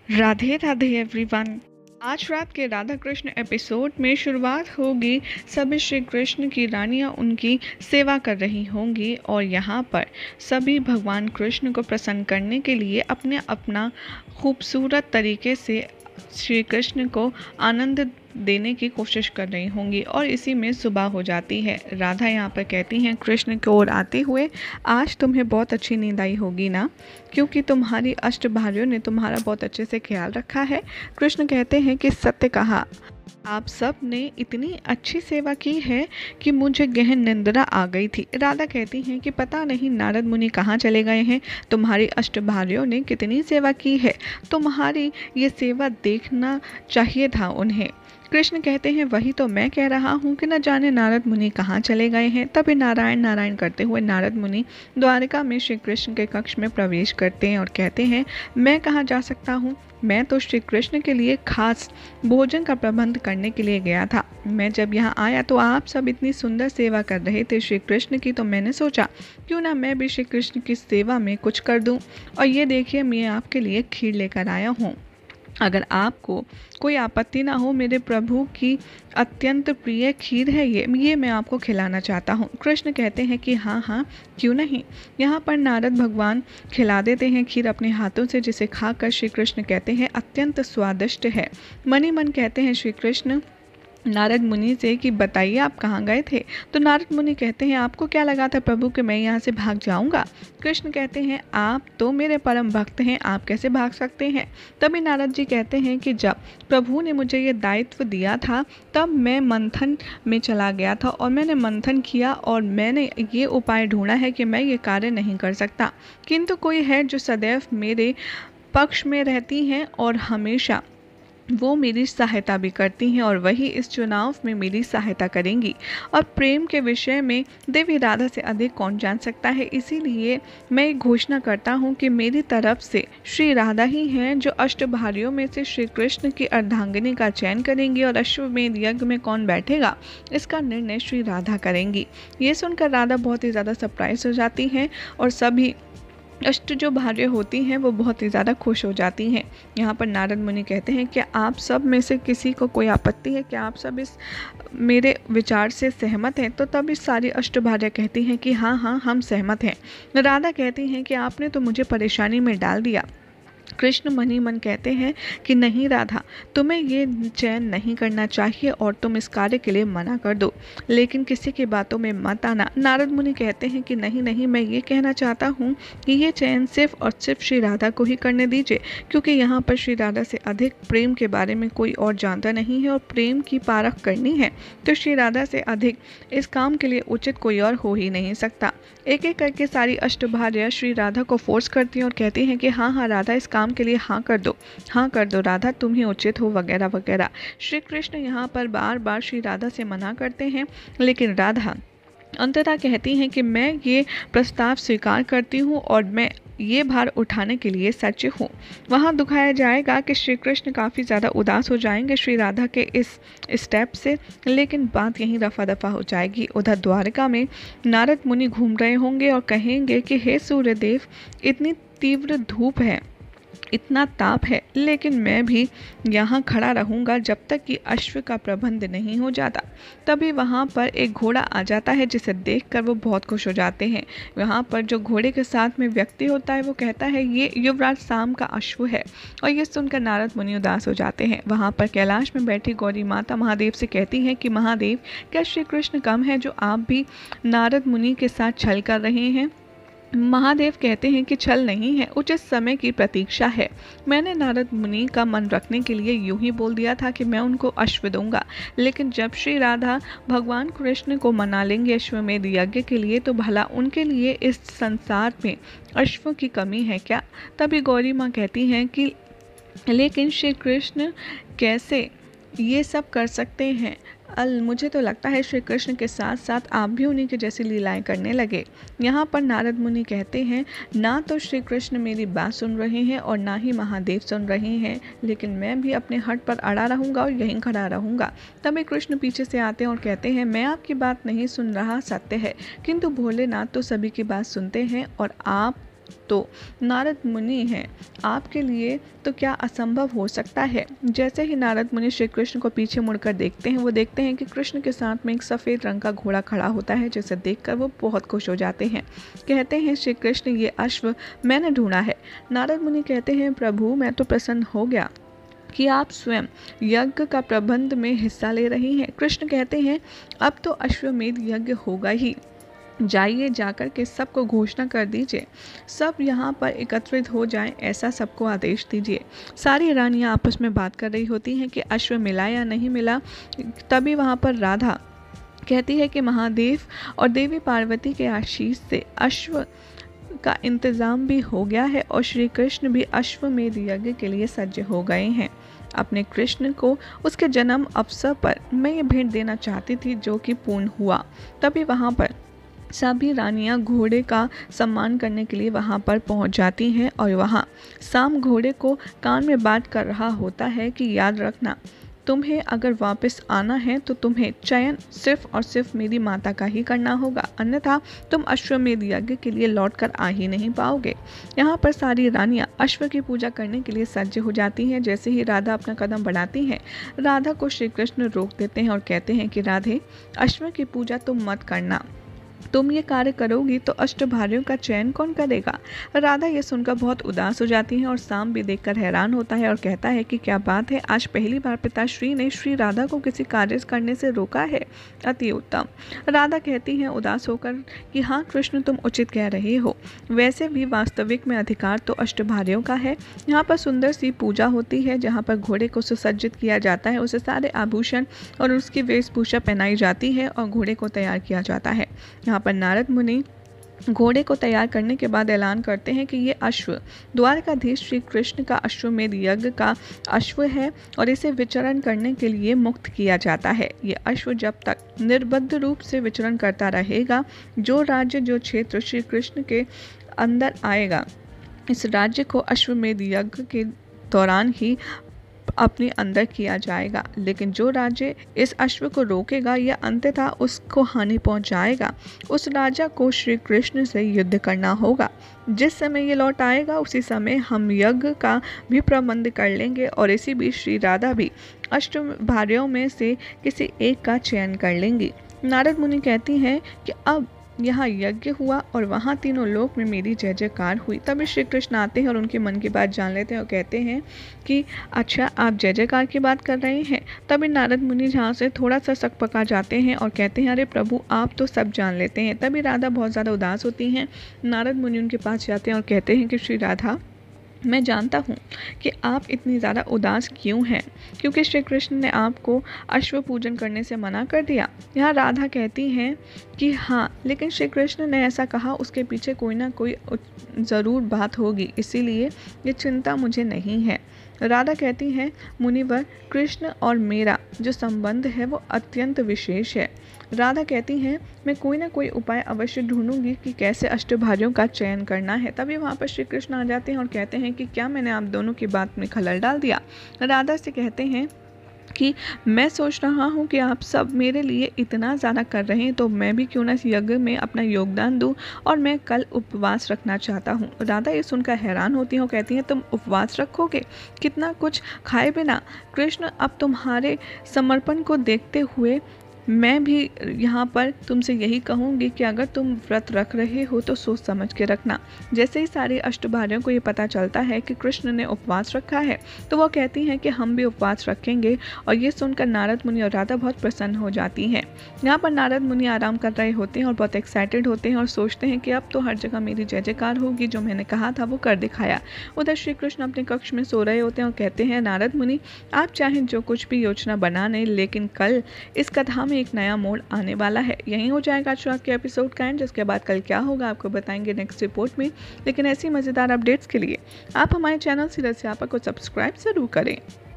Radhe Radhe everyone. आज रात के राधा कृष्ण एपिसोड में शुरुआत होगी। सभी श्री कृष्ण की रानियां उनकी सेवा कर रही होंगी और यहाँ पर सभी भगवान कृष्ण को प्रसन्न करने के लिए अपने अपना खूबसूरत तरीके से श्री कृष्ण को आनंद देने की कोशिश कर रही होंगी। और इसी में सुबह हो जाती है। राधा यहाँ पर कहती हैं कृष्ण की ओर आते हुए, आज तुम्हें बहुत अच्छी नींद आई होगी ना, क्योंकि तुम्हारी अष्टभार्यों ने तुम्हारा बहुत अच्छे से ख्याल रखा है। कृष्ण कहते हैं कि सत्य कहा, आप सब ने इतनी अच्छी सेवा की है कि मुझे गहन निंद्रा आ गई थी। राधा कहती हैं कि पता नहीं नारद मुनि कहाँ चले गए हैं, तुम्हारी अष्टभार्यों ने कितनी सेवा की है, तुम्हारी ये सेवा देखना चाहिए था उन्हें। कृष्ण कहते हैं वही तो मैं कह रहा हूँ कि न जाने नारद मुनि कहाँ चले गए हैं। तभी नारायण नारायण करते हुए नारद मुनि द्वारिका में श्री कृष्ण के कक्ष में प्रवेश करते हैं और कहते हैं मैं कहाँ जा सकता हूँ, मैं तो श्री कृष्ण के लिए खास भोजन का प्रबंध करने के लिए गया था। मैं जब यहाँ आया तो आप सब इतनी सुंदर सेवा कर रहे थे श्री कृष्ण की, तो मैंने सोचा क्यों ना मैं भी श्री कृष्ण की सेवा में कुछ कर दूँ। और ये देखिए मैं आपके लिए खीर लेकर आया हूँ, अगर आपको कोई आपत्ति ना हो, मेरे प्रभु की अत्यंत प्रिय खीर है ये मैं आपको खिलाना चाहता हूँ। कृष्ण कहते हैं कि हाँ हाँ क्यों नहीं। यहाँ पर नारद भगवान खिला देते हैं खीर अपने हाथों से, जिसे खाकर श्री कृष्ण कहते हैं अत्यंत स्वादिष्ट है। मनी मन कहते हैं श्री कृष्ण नारद मुनि से कि बताइए आप कहाँ गए थे। तो नारद मुनि कहते हैं आपको क्या लगा था प्रभु कि मैं यहाँ से भाग जाऊँगा। कृष्ण कहते हैं आप तो मेरे परम भक्त हैं, आप कैसे भाग सकते हैं। तभी नारद जी कहते हैं कि जब प्रभु ने मुझे ये दायित्व दिया था तब मैं मंथन में चला गया था और मैंने मंथन किया और मैंने ये उपाय ढूंढा है कि मैं ये कार्य नहीं कर सकता, किंतु कोई है जो सदैव मेरे पक्ष में रहती हैं और हमेशा वो मेरी सहायता भी करती हैं और वही इस चुनाव में मेरी सहायता करेंगी। और प्रेम के विषय में देवी राधा से अधिक कौन जान सकता है, इसीलिए मैं एक घोषणा करता हूँ कि मेरी तरफ से श्री राधा ही हैं जो अष्टभार्यों में से श्री कृष्ण की अर्धांगिनी का चयन करेंगी और अश्वमेध यज्ञ में कौन बैठेगा इसका निर्णय श्री राधा करेंगी। ये सुनकर राधा बहुत ही ज़्यादा सरप्राइज हो जाती हैं और सभी अष्ट जो भार्य होती हैं वो बहुत ही ज़्यादा खुश हो जाती हैं। यहाँ पर नारद मुनि कहते हैं कि आप सब में से किसी को कोई आपत्ति है, क्या आप सब इस मेरे विचार से सहमत हैं। तो तब इस सारी अष्टभार्या कहती हैं कि हाँ हाँ हम सहमत हैं। राधा कहती हैं कि आपने तो मुझे परेशानी में डाल दिया। कृष्ण मनी मन कहते हैं कि नहीं राधा, तुम्हें ये चयन नहीं करना चाहिए और तुम इस कार्य के लिए मना कर दो, लेकिन किसी की बातों में मत आना। नारद मुनि कहते हैं कि नहीं नहीं, मैं ये कहना चाहता हूँ कि ये चयन सिर्फ और सिर्फ श्री राधा को ही करने दीजिए, क्योंकि यहाँ पर श्री राधा से अधिक प्रेम के बारे में कोई और जानता नहीं है और प्रेम की पारख करनी है तो श्री राधा से अधिक इस काम के लिए उचित कोई और हो ही नहीं सकता। एक एक करके सारी अष्टभार्या श्री राधा को फोर्स करती हैं और कहती हैं कि हाँ हाँ राधा इस काम के लिए हाँ कर दो राधा, तुम ही उचित हो वगैरह वगैरह। श्री कृष्ण यहाँ पर बार बार श्री राधा से मना करते हैं, लेकिन राधा अंततः कहती हैं कि मैं ये प्रस्ताव स्वीकार करती हूँ और मैं ये भार उठाने के लिए सच हूँ। वहाँ दिखाया जाएगा कि श्री कृष्ण काफ़ी ज़्यादा उदास हो जाएंगे श्री राधा के इस स्टेप से, लेकिन बात यहीं रफा दफा हो जाएगी। उधर द्वारका में नारद मुनि घूम रहे होंगे और कहेंगे कि हे सूर्यदेव, इतनी तीव्र धूप है, इतना ताप है, लेकिन मैं भी यहाँ खड़ा रहूँगा जब तक कि अश्व का प्रबंध नहीं हो जाता। तभी वहाँ पर एक घोड़ा आ जाता है जिसे देखकर वो बहुत खुश हो जाते हैं। वहाँ पर जो घोड़े के साथ में व्यक्ति होता है वो कहता है ये युवराज साम का अश्व है, और ये सुनकर नारद मुनि उदास हो जाते हैं। वहाँ पर कैलाश में बैठी गौरी माता महादेव से कहती हैं कि महादेव, क्या श्री कृष्ण कम है जो आप भी नारद मुनि के साथ छल कर रहे हैं। महादेव कहते हैं कि छल नहीं है, उचित समय की प्रतीक्षा है। मैंने नारद मुनि का मन रखने के लिए यूं ही बोल दिया था कि मैं उनको अश्व दूंगा, लेकिन जब श्री राधा भगवान कृष्ण को मना लेंगे अश्वमेध यज्ञ के लिए तो भला उनके लिए इस संसार में अश्व की कमी है क्या। तभी गौरी माँ कहती हैं कि लेकिन श्री कृष्ण कैसे ये सब कर सकते हैं। मुझे तो लगता है श्री कृष्ण के साथ साथ आप भी उन्हीं की जैसी लीलाएं करने लगे। यहाँ पर नारद मुनि कहते हैं ना तो श्री कृष्ण मेरी बात सुन रहे हैं और ना ही महादेव सुन रहे हैं, लेकिन मैं भी अपने हट पर अड़ा रहूँगा और यहीं खड़ा रहूँगा। तभी कृष्ण पीछे से आते हैं और कहते हैं मैं आपकी बात नहीं सुन रहा, सत्य है, किंतु भोलेनाथ तो सभी की बात सुनते हैं और आप तो नारद मुनि हैं, आपके लिए तो क्या असंभव हो सकता है। जैसे ही नारद मुनि श्री कृष्ण को पीछे मुड़कर देखते हैं, वो देखते हैं कि कृष्ण के साथ में एक सफ़ेद रंग का घोड़ा खड़ा होता है, जिसे देखकर वो बहुत खुश हो जाते हैं। कहते हैं, श्री कृष्ण ये अश्व मैंने ढूंढा है। नारद मुनि कहते हैं, प्रभु मैं तो प्रसन्न हो गया कि आप स्वयं यज्ञ का प्रबंध में हिस्सा ले रही हैं। कृष्ण कहते हैं, अब तो अश्वमेध यज्ञ होगा ही, जाइए जाकर के सबको घोषणा कर दीजिए, सब यहाँ पर एकत्रित हो जाएं, ऐसा सबको आदेश दीजिए। सारी रानियाँ आपस में बात कर रही होती हैं कि अश्व मिला या नहीं मिला। तभी वहाँ पर राधा कहती है कि महादेव और देवी पार्वती के आशीष से अश्व का इंतज़ाम भी हो गया है और श्री कृष्ण भी अश्वमेध यज्ञ के लिए सज्ज हो गए हैं। अपने कृष्ण को उसके जन्म अवसर पर मैं ये भेंट देना चाहती थी, जो कि पूर्ण हुआ। तभी वहाँ पर सभी रानियां घोड़े का सम्मान करने के लिए वहां पर पहुंच जाती हैं और वहां साम घोड़े को कान में बात कर रहा होता है कि याद रखना, तुम्हें अगर वापस आना है तो तुम्हें चयन सिर्फ और सिर्फ मेरी माता का ही करना होगा, अन्यथा तुम अश्वमेध यज्ञ के लिए लौट कर आ ही नहीं पाओगे। यहाँ पर सारी रानियां अश्व की पूजा करने के लिए सज्ज हो जाती हैं। जैसे ही राधा अपना कदम बढ़ाती हैं, राधा को श्री कृष्ण रोक देते हैं और कहते हैं कि राधे, अश्व की पूजा तुम मत करना, तुम ये कार्य करोगी तो अष्टभार्यों का चयन कौन करेगा। राधा ये सुनकर बहुत उदास हो जाती है और साम भी देखकर हैरान होता है और कहता है कि क्या बात है, आज पहली बार पिताश्री ने श्री राधा को किसी कार्य करने से रोका है। अति उत्तम। राधा कहती हैं उदास होकर कि हाँ कृष्ण, तुम उचित कह रहे हो, वैसे भी वास्तविक में अधिकार तो अष्टभार्यों का है। यहाँ पर सुंदर सी पूजा होती है, जहाँ पर घोड़े को सुसज्जित किया जाता है, उसे सारे आभूषण और उसकी वेशभूषा पहनाई जाती है और घोड़े को तैयार किया जाता है। यहाँ पर नारद मुनि घोड़े को तैयार करने के बाद ऐलान करते हैं कि ये अश्व द्वारकाधीश श्री कृष्ण का अश्वमेध यज्ञ का अश्व है और इसे विचरण करने के लिए मुक्त किया जाता है। ये अश्व जब तक निर्बद्ध रूप से विचरण करता रहेगा, जो राज्य जो क्षेत्र श्री कृष्ण के अंदर आएगा, इस राज्य को अश्वमेध यज्ञ के दौरान ही अपने अंदर किया जाएगा। लेकिन जो राज्य इस अश्व को रोकेगा या अंततः उसको हानि पहुंचाएगा, उस राजा को श्री कृष्ण से युद्ध करना होगा। जिस समय ये लौट आएगा, उसी समय हम यज्ञ का भी प्रबंध कर लेंगे और इसी बीच श्री राधा भी अष्टभार्यों में से किसी एक का चयन कर लेंगी। नारद मुनि कहती हैं कि अब यहाँ यज्ञ हुआ और वहाँ तीनों लोक में मेरी जय जयकार हुई। तभी श्री कृष्ण आते हैं और उनके मन की बात जान लेते हैं और कहते हैं कि अच्छा, आप जय जयकार की बात कर रहे हैं। तभी नारद मुनि जहाँ से थोड़ा सा सकपका जाते हैं और कहते हैं, अरे प्रभु, आप तो सब जान लेते हैं। तभी राधा बहुत ज़्यादा उदास होती हैं। नारद मुनि उनके पास जाते हैं और कहते हैं कि श्री राधा, मैं जानता हूँ कि आप इतनी ज़्यादा उदास क्यों हैं, क्योंकि श्री कृष्ण ने आपको अश्व पूजन करने से मना कर दिया। यहाँ राधा कहती हैं कि हाँ, लेकिन श्री कृष्ण ने ऐसा कहा, उसके पीछे कोई ना कोई ज़रूर बात होगी, इसीलिए ये चिंता मुझे नहीं है। राधा कहती हैं, मुनिवर, कृष्ण और मेरा जो संबंध है वो अत्यंत विशेष है। राधा कहती हैं, मैं कोई ना कोई उपाय अवश्य ढूंढूंगी कि कैसे अष्टभार्यों का चयन करना है। तभी वहाँ पर श्री कृष्ण आ जाते हैं और कहते हैं कि क्या मैंने आप दोनों की बात में खलल डाल दिया। राधा से कहते हैं कि मैं सोच रहा हूँ कि आप सब मेरे लिए इतना ज़्यादा कर रहे हैं, तो मैं भी क्यों ना इस यज्ञ में अपना योगदान दूँ और मैं कल उपवास रखना चाहता हूँ। राधा ये सुनकर हैरान होती हैं और कहती हैं, तुम उपवास रखोगे, कितना कुछ खाए बिना। कृष्ण, अब तुम्हारे समर्पण को देखते हुए मैं भी यहाँ पर तुमसे यही कहूँगी कि अगर तुम व्रत रख रहे हो तो सोच समझ के रखना। जैसे ही सारे अष्टभार्यों को ये पता चलता है कि कृष्ण ने उपवास रखा है, तो वो कहती हैं कि हम भी उपवास रखेंगे। और ये सुनकर नारद मुनि और राधा बहुत प्रसन्न हो जाती हैं। यहाँ पर नारद मुनि आराम कर रहे होते हैं और बहुत एक्साइटेड होते हैं और सोचते हैं कि अब तो हर जगह मेरी जय जयकार होगी, जो मैंने कहा था वो कर दिखाया। उधर श्री कृष्ण अपने कक्ष में सो रहे होते हैं और कहते हैं, नारद मुनि, आप चाहें जो कुछ भी योजना बना लें, लेकिन कल इस कथा में एक नया मोड़ आने वाला है। यही हो जाएगा आज रात के एपिसोड का एंड, जिसके बाद कल क्या होगा आपको बताएंगे नेक्स्ट रिपोर्ट में। लेकिन ऐसी मज़ेदार अपडेट्स के लिए आप हमारे चैनल सीरियल स्यापा को सब्सक्राइब जरूर करें।